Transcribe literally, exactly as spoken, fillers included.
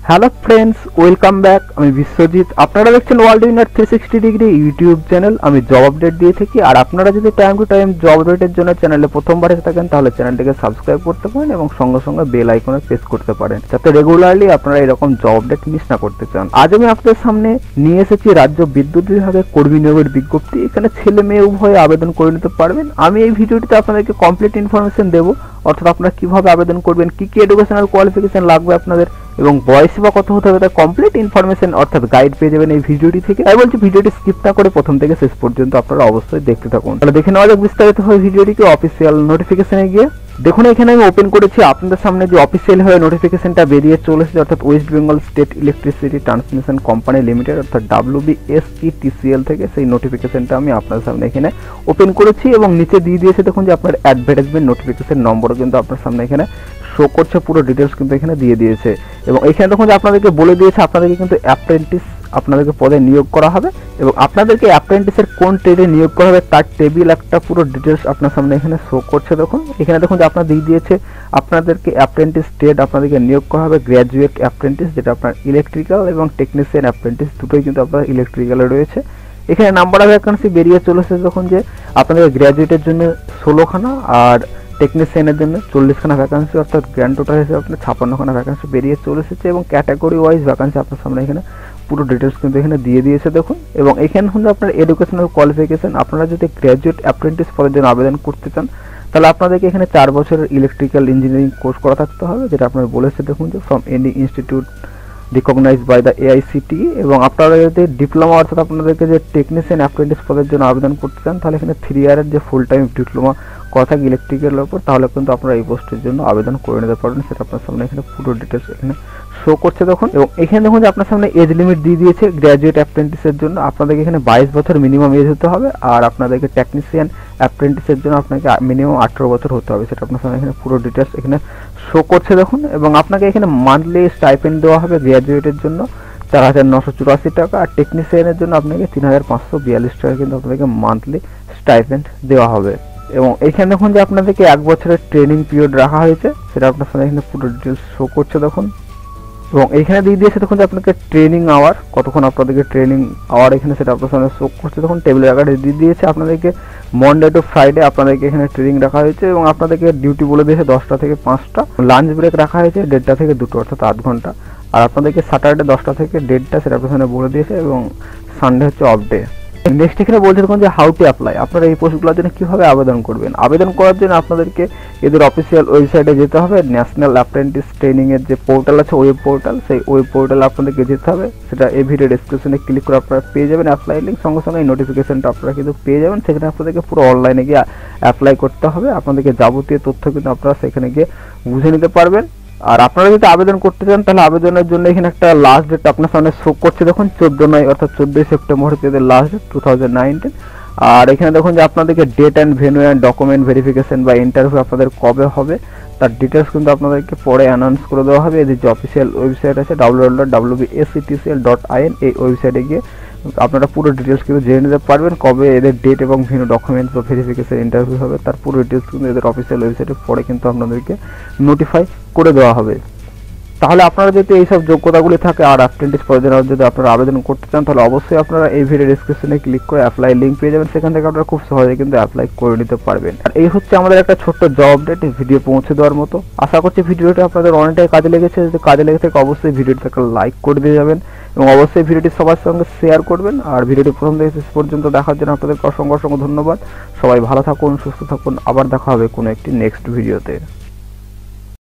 Hello friends, welcome back. আমি বিশ্বজিৎ, আপনারা দেখছেন world winner three sixty degree YouTube channel. আমি জব আপডেট দিয়ে থাকি, আর আপনারা যদি টাইম টু টাইম জব আপডেটের জন্য চ্যানেলে প্রথমবার এসে থাকেন তাহলে চ্যানেলটিকে সাবস্ক্রাইব করতে পারেন এবং সঙ্গে সঙ্গে বেল আইকনে প্রেস করতে পারেন, যাতে রেগুলারলি আপনারা এরকম জব আপডেট মিস না করতে চান। আজ আমি আপনাদের সামনে নিয়ে এসেছি রাজ্য বিদ্যুৎ বিভাগের কর্মী নিয়োগের বিজ্ঞপ্তি। এখানে ছেলে মেয়ে উভয়ে আবেদন করে নিতে পারবেন। আমি এই ভিডিওটিতে আপনাদেরকে কমপ্লিট ইনফরমেশন দেবো, অর্থাৎ আপনারা কিভাবে আবেদন করবেন, কি কি এডুকেশনাল কোয়ালিফিকেশন লাগবে আপনাদের এবং বয়স বা কত হতে হবে তার কমপ্লিট ইনফরমেশন অর্থাৎ গাইড পেয়ে যাবেন এই ভিডিওটি থেকে। তাই বলছি ভিডিওটি স্কিপ না করে প্রথম থেকে শেষ পর্যন্ত আপনারা অবশ্যই দেখতে থাকুন। তাহলে দেখে নেওয়া যাক বিস্তারিত হয় ভিডিওটিকে অফিসিয়াল নোটিফিকেশনে গিয়ে। দেখুন এখানে আমি ওপেন করেছি, আপনাদের সামনে যে অফিসিয়াল হয়ে নোটিফিকেশনটা বেরিয়ে চলেছে, অর্থাৎ West Bengal state electricity transmission company limited অর্থাৎ ডাব্লিউবিএসইটিসিএল থেকে সেই নোটিফিকেশনটা আমি আপনাদের সামনে এখানে ওপেন করেছি এবং নিচে দিয়ে দিয়েছে দেখুন যে আপনার অ্যাডভার্টাইজমেন্ট নোটিফিকেশন নম্বরও কিন্তু আপনার সামনে এখানে শো করছে, পুরো ডিটেলস কিন্তু এখানে দিয়ে দিয়েছে। এবং এখানে দেখুন যে আপনাদেরকে বলে দিয়েছে আপনাদেরকে কিন্তু অ্যাপ্রেন্টিস আপনাদেরকে পদে নিয়োগ করা হবে এবং আপনাদেরকে অ্যাপ্রেন্টিসের কোন ট্রেডে নিয়োগ করা হবে তার টেবিল একটা পুরো ডিটেলস আপনার সামনে এখানে শো করছে। দেখুন এখানে দেখুন যে আপনার দিয়ে দিয়েছে আপনাদেরকে অ্যাপ্রেন্টিস ট্রেড আপনাদেরকে নিয়োগ করা হবে গ্র্যাজুয়েট অ্যাপ্রেন্টিস, যেটা আপনার ইলেকট্রিক্যাল এবং টেকনিশিয়ান অ্যাপ্রেন্টিস দুটোই কিন্তু আপনার ইলেকট্রিক্যালে রয়েছে। এখানে নাম্বার অফ ভ্যাকান্সি বেরিয়ে চলেছে দেখুন যে আপনাদের গ্র্যাজুয়েটের জন্য ষোলোখানা আর টেকনিশিয়ানের জন্য চল্লিশখানা ভ্যাকান্সি, অর্থাৎ গ্র্যান্ড টোটাল হিসেবে আপনার ছাপ্পান্নখানা ভ্যাকান্সি বেরিয়ে চলে এসেছে এবং ক্যাটাগরি ওয়াইজ ভ্যাকান্সি আপনার সামনে এখানে পুরো ডিটেলস কিন্তু এখানে দিয়ে দিয়েছে দেখুন। এবং এখানে হচ্ছে আপনার এডুকেশনাল কোয়ালিফিকেশন, আপনারা যদি গ্র্যাজুয়েট অ্যাপ্রেন্টিস পদের জন্য আবেদন করতে চান তাহলে আপনাদেরকে এখানে চার বছরের ইলেকট্রিক্যাল ইঞ্জিনিয়ারিং কোর্স করা থাকতে হবে, যেটা আপনার বলেছে দেখুন যে from any institute recognized by the AICTE. এবং আপনারা যদি ডিপ্লোমা অর্থাৎ আপনাদেরকে যে টেকনিশিয়ান অ্যাপ্রেন্টিস পদের জন্য আবেদন করতে চান তাহলে এখানে থ্রি ইয়ারের যে ফুল টাইম ডিপ্লোমা করা থাকে ইলেকট্রিক্যালের উপর, তাহলে কিন্তু আপনারা এই পোস্টের জন্য আবেদন করে নিতে পারবেন। সেটা আপনার সামনে এখানে পুরো ডিটেলস এখানে শো করছে দেখুন। এবং এখানে দেখুন যে আপনার সামনে এজ লিমিট দিয়ে দিয়েছে গ্র্যাজুয়েট অ্যাপ্রেন্টিসের জন্য আপনাদেরকে এখানে বাইশ বছর মিনিমাম এজ হতে হবে, আর আপনাদেরকে টেকনিশিয়ান অ্যাপ্রেন্টিসের জন্য আপনাকে মিনিমাম আঠেরো বছর হতে হবে, সেটা আপনার সামনে এখানে পুরো ডিটেলস এখানে শো করছে দেখুন। এবং আপনাকে এখানে মান্থলি স্টাইপেন্ড দেওয়া হবে গ্র্যাজুয়েটের জন্য চার হাজার নশো চুরাশি টাকা, আর টেকনিশিয়ানের জন্য আপনাকে তিন হাজার পাঁচশো বিয়াল্লিশ টাকা কিন্তু আপনাদেরকে মান্থলি স্টাইপেন্ড দেওয়া হবে। এবং এখানে দেখুন যে আপনাদেরকে এক বছরের ট্রেনিং পিরিয়ড রাখা হয়েছে, সেটা আপনার সামনে এখানে পুরো ডিটেলস শো করছে দেখুন। এবং এখানে দিয়ে দিয়েছে দেখুন যে আপনাকে ট্রেনিং আওয়ার কতক্ষণ আপনাদেরকে ট্রেনিং আওয়ার এখানে সেটা আপনার সামনে শো করছে দেখুন। টেবিলের আকারে দিয়ে দিয়েছে আপনাদেরকে মনডে টু ফ্রাইডে আপনাদেরকে এখানে ট্রেনিং রাখা হয়েছে এবং আপনাদেরকে ডিউটি বলে দিয়েছে দশটা থেকে পাঁচটা, লাঞ্চ ব্রেক রাখা হয়েছে দেড়টা থেকে দুটো অর্থাৎ আধ ঘন্টা, আর আপনাদেরকে স্যাটারডে দশটা থেকে দেড়টা সেটা আপনার সামনে বলে দিয়েছে এবং সানডে হচ্ছে অফ ডে। নেক্সট এখানে বলছে দেখুন যে হাউ টু অ্যাপ্লাই, আপনারা এই পোস্টগুলোর জন্য কীভাবে আবেদন করবেন। আবেদন করার জন্য আপনাদেরকে এদের অফিসিয়াল ওয়েবসাইটে যেতে হবে, ন্যাশনাল অ্যাপ্রেন্টিস ট্রেনিংয়ের যে পোর্টাল আছে ওয়েব পোর্টাল, সেই ওয়েব পোর্টালে আপনাদেরকে যেতে হবে। সেটা এই ভিডিও ডেসক্রিপশনে ক্লিক করে আপনারা পেয়ে যাবেন অ্যাপ্লাই লিঙ্ক, সঙ্গে সঙ্গে এই নোটিফিকেশনটা আপনারা কিন্তু পেয়ে যাবেন। সেখানে আপনাদেরকে পুরো অনলাইনে গিয়ে অ্যাপ্লাই করতে হবে, আপনাদেরকে যাবতীয় তথ্য কিন্তু আপনারা সেখানে গিয়ে বুঝে নিতে পারবেন। আর আপনারা যদি আবেদন করতে চান তাহলে আবেদনের জন্য এখানে একটা লাস্ট ডেট আপনার সামনে শো করছে দেখুন চোদ্দ নয় অর্থাৎ চোদ্দোই সেপ্টেম্বর হচ্ছে এদের last date two thousand nineteen. আর এখানে দেখুন যে আপনাদেরকে date and venue and document verification বা ইন্টারভিউ আপনাদের কবে হবে তার ডিটেলস কিন্তু আপনাদেরকে পরে অ্যানাউন্স করে দেওয়া হবে। এদের যে অফিসিয়াল ওয়েবসাইট আছে W W W dot WBSETCL dot IN, এই ওয়েবসাইটে গিয়ে আপনারা পুরো ডিটেলস কিন্তু জেনে নিতে পারবেন কবে এদের ডেট এবং ভিন্ন ডকুমেন্টস বা ভেরিফিকেশন ইন্টারভিউ হবে, তার পুরো ডিটেলস কিন্তু এদের অফিসিয়াল ওয়েবসাইটে পরে কিন্তু আপনাদেরকে নোটিফাই করে দেওয়া হবে। তাহলে আপনারা যদি এইসব যোগ্যতাগুলি থাকে আর অ্যাপ্রেন্টিস পদের যদি আপনারা আবেদন করতে চান তাহলে অবশ্যই আপনারা এই ভিডিও ডেসক্রিপশনে ক্লিক করে অ্যাপ্লাই লিঙ্ক পেয়ে যাবেন, সেখান থেকে আপনারা খুব সহজে কিন্তু অ্যাপ্লাই করে নিতে পারবেন। আর এই হচ্ছে আমাদের একটা ছোট্ট জব আপডেট ভিডিও পৌঁছে দেওয়ার মতো। আশা করছি ভিডিওটা আপনাদের অনেকটাই কাজে লেগেছে। যদি কাজে লেগে থাকে অবশ্যই ভিডিওটিতে একটা লাইক করে দিয়ে যাবেন এবং অবশ্যই ভিডিওটি সবার সঙ্গে শেয়ার করবেন। আর ভিডিওটি প্রথম থেকে শেষ পর্যন্ত দেখার জন্য আপনাদেরকে অসংখ্য অসংখ্য ধন্যবাদ। সবাই ভালো থাকুন, সুস্থ থাকুন, আবার দেখা হবে কোনো একটি নেক্সট ভিডিওতে।